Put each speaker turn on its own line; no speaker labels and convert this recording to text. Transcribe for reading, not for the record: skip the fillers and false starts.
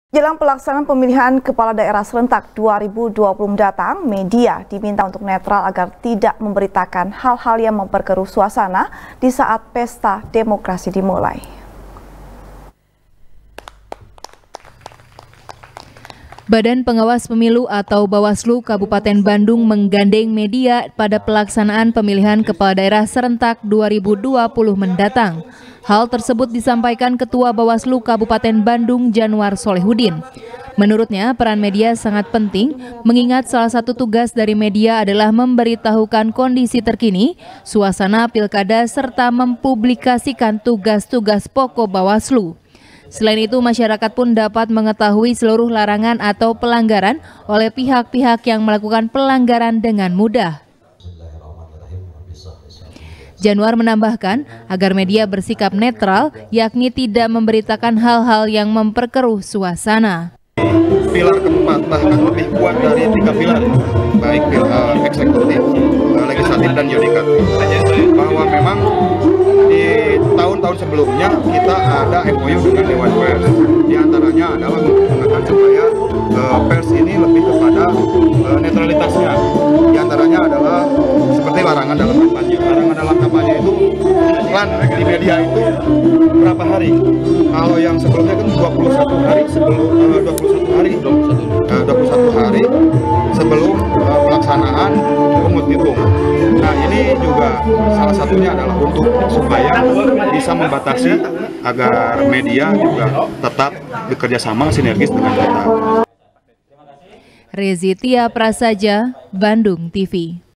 Jelang pelaksanaan pemilihan kepala daerah serentak 2020 mendatang, media diminta untuk netral agar tidak memberitakan hal-hal yang memperkeruh suasana di saat pesta demokrasi dimulai.
Badan Pengawas Pemilu atau Bawaslu Kabupaten Bandung menggandeng media pada pelaksanaan pemilihan kepala daerah serentak 2020 mendatang. Hal tersebut disampaikan Ketua Bawaslu Kabupaten Bandung Januar Solehudin. Menurutnya, peran media sangat penting, mengingat salah satu tugas dari media adalah memberitahukan kondisi terkini, suasana pilkada, serta mempublikasikan tugas-tugas pokok Bawaslu. Selain itu, masyarakat pun dapat mengetahui seluruh larangan atau pelanggaran oleh pihak-pihak yang melakukan pelanggaran dengan mudah. Januar menambahkan agar media bersikap netral, yakni tidak memberitakan hal-hal yang memperkeruh suasana.
Pilar keempat bahkan lebih kuat dari 3 pilar, baik eksekutif, legislatif, dan yudikatif. Bahwa memang di tahun-tahun sebelumnya kita ada MOU dengan Dewan Pers. Di antaranya adalah menggunakan supaya pers ini lebih kepada netralitasnya. Di antaranya adalah seperti larangan dalam kampanye. Larangan dalam kampanye itu iklan di media itu berapa hari? Kalau yang sebelumnya kan 21 hari sebelum 21 hari sebelum pelaksanaan pungut hitung. Nah, ini juga salah satunya adalah untuk supaya bisa membatasi agar media juga tetap bekerja sama sinergis dengan kita.
Rezi Tia Prasaja, Bandung TV.